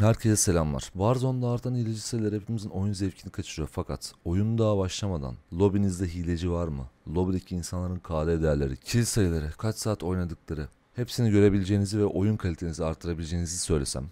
Herkese selamlar. Warzone'da artan hileci sayıları hepimizin oyun zevkini kaçırıyor, fakat oyun daha başlamadan lobinizde hileci var mı? Lobideki insanların KD değerleri, kill sayıları, kaç saat oynadıkları, hepsini görebileceğinizi ve oyun kalitenizi artırabileceğinizi söylesem.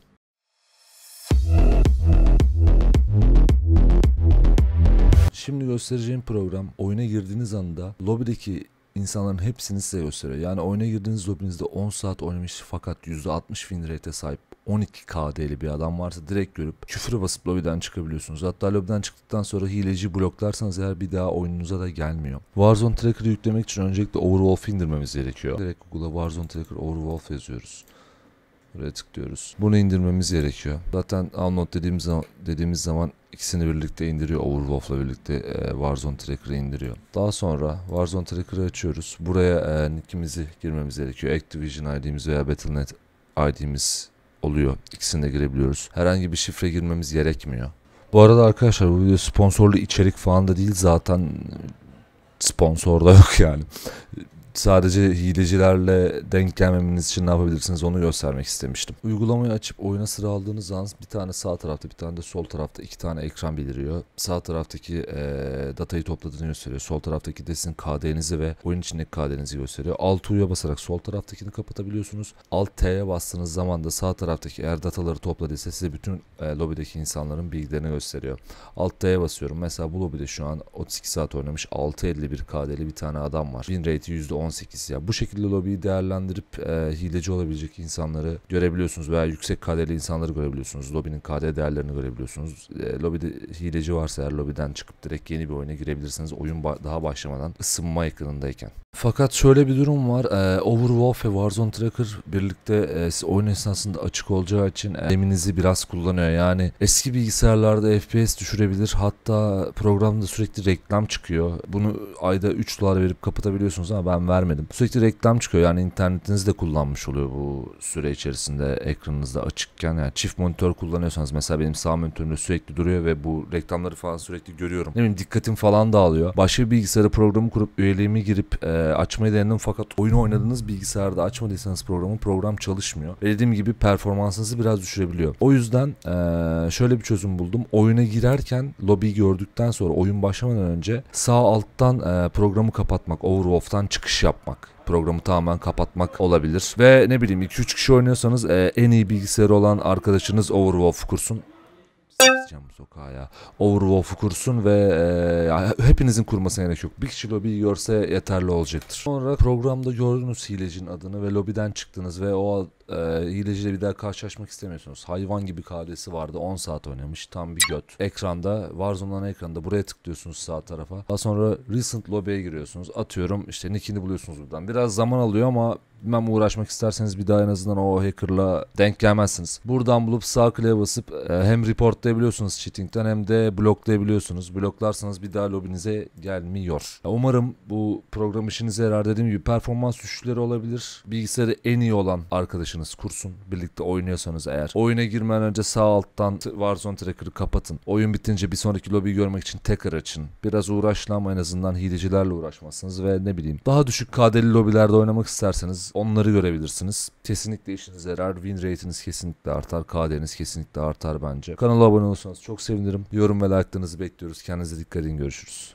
Şimdi göstereceğim program oyuna girdiğiniz anda lobideki insanların hepsini size gösteriyor. Yani oyuna girdiğiniz lobinizde 10 saat oynamış fakat %60 win rate'e sahip 12 KD'li bir adam varsa direkt görüp küfre basıp lobiden çıkabiliyorsunuz. Hatta lobiden çıktıktan sonra hileci bloklarsanız eğer bir daha oyununuza da gelmiyor. Warzone Tracker'ı yüklemek için öncelikle Overwolf'u indirmemiz gerekiyor. Direkt Google'a Warzone Tracker Overwolf yazıyoruz. Buraya tıklıyoruz. Bunu indirmemiz gerekiyor. Zaten download dediğimiz zaman ikisini birlikte indiriyor. Overwolf'la birlikte Warzone Tracker'ı indiriyor. Daha sonra Warzone Tracker'ı açıyoruz. Buraya nickimizi girmemiz gerekiyor. Activision ID'miz veya Battle.net ID'miz oluyor. İkisini de girebiliyoruz. Herhangi bir şifre girmemiz gerekmiyor. Bu arada arkadaşlar, bu video sponsorlu içerik falan da değil, zaten sponsor da yok yani. Sadece hilecilerle denk gelmemeniz için ne yapabilirsiniz onu göstermek istemiştim. Uygulamayı açıp oyuna sıra aldığınız zaman bir tane sağ tarafta bir tane de sol tarafta iki tane ekran beliriyor. Sağ taraftaki datayı topladığını gösteriyor. Sol taraftaki de sizin KD'nizi ve oyun içindeki KD'nizi gösteriyor. Alt U'ya basarak sol taraftakini kapatabiliyorsunuz. Alt T'ye bastığınız zaman da sağ taraftaki eğer dataları topladıysa size bütün lobideki insanların bilgilerini gösteriyor. Alt T'ye basıyorum. Mesela bu lobide şu an 32 saat oynamış 6.51 KD'li bir tane adam var. Win rate'i %18 ya. Bu şekilde lobiyi değerlendirip hileci olabilecek insanları görebiliyorsunuz veya yüksek KD'li insanları görebiliyorsunuz. Lobinin KD değerlerini görebiliyorsunuz. Lobide hileci varsa eğer lobiden çıkıp direkt yeni bir oyuna girebilirsiniz. Oyun daha başlamadan ısınma ekranındayken. Fakat şöyle bir durum var. Overwolf ve Warzone Tracker birlikte oyun esnasında açık olacağı için RAM'inizi biraz kullanıyor. Yani eski bilgisayarlarda FPS düşürebilir. Hatta programda sürekli reklam çıkıyor. Bunu ayda 3 dolar verip kapatabiliyorsunuz ama ben vermedim. Sürekli reklam çıkıyor. Yani internetinizi de kullanmış oluyor bu süre içerisinde ekranınızda açıkken. Yani çift monitör kullanıyorsanız, mesela benim sağ monitörümde sürekli duruyor ve bu reklamları falan sürekli görüyorum. Ne bileyim, dikkatim falan dağılıyor. Başka bir bilgisayara programı kurup üyeliğimi girip açmayı denedim, fakat oyun oynadığınız bilgisayarda açmadıysanız program çalışmıyor. Ve dediğim gibi performansınızı biraz düşürebiliyor. O yüzden şöyle bir çözüm buldum. Oyuna girerken lobiyi gördükten sonra oyun başlamadan önce sağ alttan programı kapatmak, Overwolf'tan çıkış yapmak, programı tamamen kapatmak olabilir. Ve ne bileyim 2-3 kişi oynuyorsanız en iyi bilgisayarı olan arkadaşınız Overwolf kursun. Sıkacağım bu sokağa ya. Overwolf'u kursun ve hepinizin kurmasına gerek yok. Bir kişi lobiyi görse yeterli olacaktır. Sonra programda gördüğünüz hilecinin adını ve lobiden çıktınız ve o hileciyle bir daha karşılaşmak istemiyorsunuz. Hayvan gibi KD'si vardı. 10 saat oynamış. Tam bir göt. Ekranda, Warzone'dan ekranda buraya tıklıyorsunuz sağ tarafa. Daha sonra Recent Lobby'ye giriyorsunuz. Atıyorum işte nickini buluyorsunuz buradan. Biraz zaman alıyor ama bilmem, uğraşmak isterseniz bir daha en azından o hacker'la denk gelmezsiniz. Buradan bulup sağ kliğe basıp hem reportlayabiliyorsunuz cheating'den hem de bloklayabiliyorsunuz. Bloklarsanız bir daha lobinize gelmiyor. Umarım bu program işinize yarar. Dediğim gibi performans düşüşleri olabilir. Bilgisayarı en iyi olan arkadaşınız kursun. Birlikte oynuyorsanız eğer. Oyuna girmeden önce sağ alttan Warzone Tracker'ı kapatın. Oyun bitince bir sonraki lobiyi görmek için tekrar açın. Biraz uğraşın ama en azından hilecilerle uğraşmazsınız ve ne bileyim daha düşük KD'li lobilerde oynamak isterseniz onları görebilirsiniz. Kesinlikle işinize yarar. Win rate'iniz kesinlikle artar. KD'niz kesinlikle artar bence. Kanala abone olursanız çok sevinirim. Yorum ve like'larınızı bekliyoruz. Kendinize dikkat edin. Görüşürüz.